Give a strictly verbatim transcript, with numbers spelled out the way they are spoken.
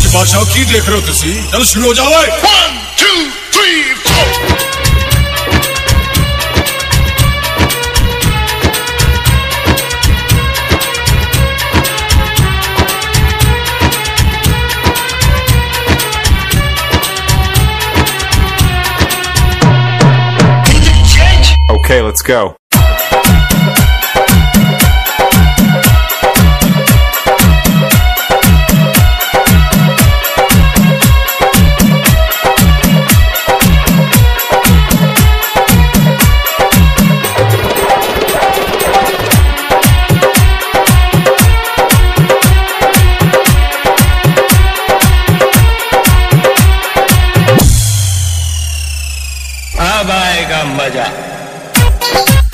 बादशाह की देख रहे हो तुसी? चलो शुरू हो जाओ। One two three four. Okay, let's go. अब आएगा मजा।